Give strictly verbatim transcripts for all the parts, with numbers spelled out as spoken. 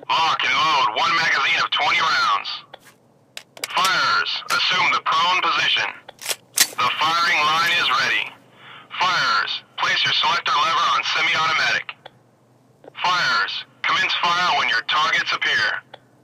Lock and load one magazine of twenty rounds. Firers, assume the prone position. The firing line is ready. Firers, place your selector lever on semi-automatic. Firers, commence fire when your targets appear.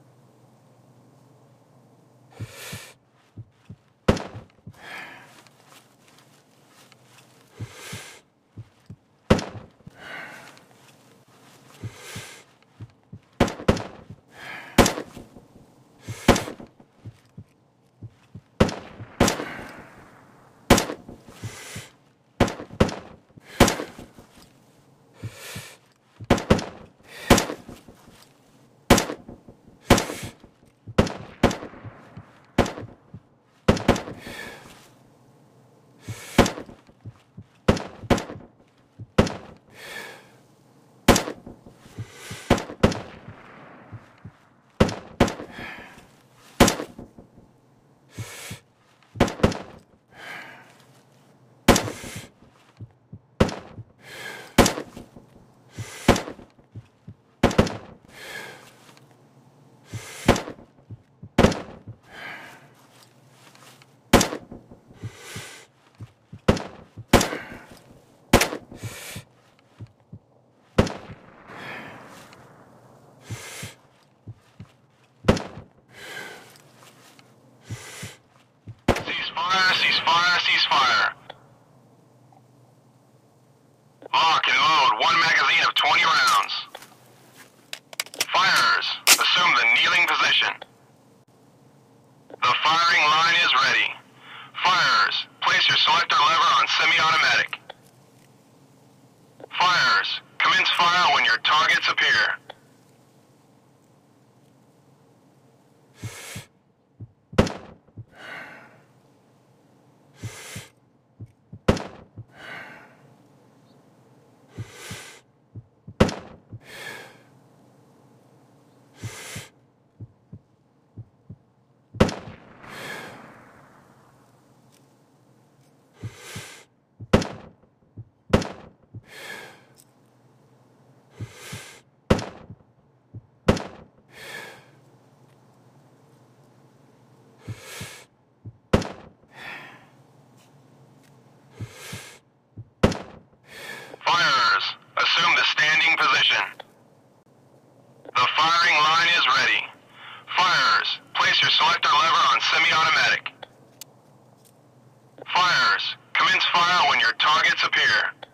Ceasefire, ceasefire. Lock and load one magazine of twenty rounds. Firers, assume the kneeling position. The firing line is ready. Firers, place your selector lever on semi-automatic. Firers, commence fire when your targets appear. Firers, assume the standing position. The firing line is ready. Firers, place your selector lever on semi-automatic. Firers, commence fire when your targets appear.